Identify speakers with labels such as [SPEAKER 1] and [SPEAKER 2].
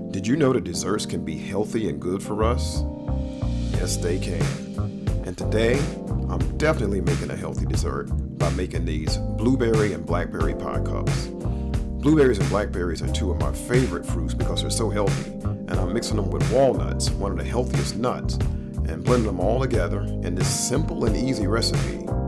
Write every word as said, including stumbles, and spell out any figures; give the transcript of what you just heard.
[SPEAKER 1] Did you know that desserts can be healthy and good for us? Yes, they can. And today, I'm definitely making a healthy dessert by making these blueberry and blackberry pie cups. Blueberries and blackberries are two of my favorite fruits because they're so healthy, and I'm mixing them with walnuts, one of the healthiest nuts, and blending them all together in this simple and easy recipe